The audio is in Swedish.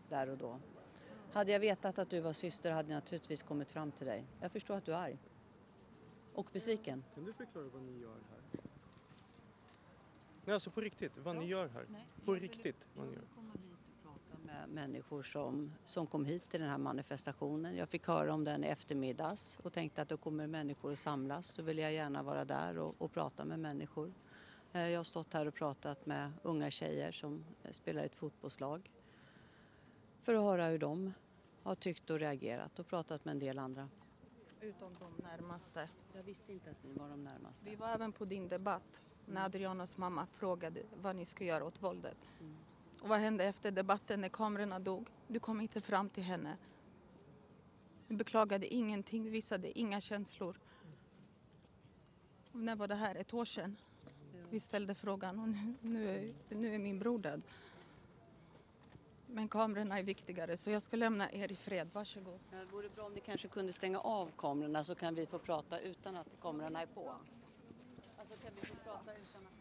där och då. Hade jag vetat att du var syster hade jag naturligtvis kommit fram till dig. Jag förstår att du är arg. Och besviken. Kan du förklara vad ni gör här? Nej, alltså på riktigt, vad ni gör här. På riktigt, vad ni gör. Jag kommer hit och prata med människor som kom hit till den här manifestationen. Jag fick höra om den i eftermiddags och tänkte att då kommer människor att samlas. Så vill jag gärna vara där och prata med människor. Jag har stått här och pratat med unga tjejer som spelar i ett fotbollslag. För att höra hur de har tyckt och reagerat och pratat med en del andra. Utom de närmaste. Jag visste inte att ni var de närmaste. Vi var även på din debatt när Adrianas mamma frågade vad ni ska göra åt våldet. Och vad hände efter debatten när kamerorna dog? Du kom inte fram till henne. Du beklagade ingenting, du visade inga känslor. Och när var det här? 1 år sedan? Vi ställde frågan och nu är min bror död. Men kamerorna är viktigare så jag ska lämna er i fred. Varsågod. Det vore bra om ni kanske kunde stänga av kamerorna så kan vi få prata utan att kamerorna är på. Alltså kan vi få prata utan att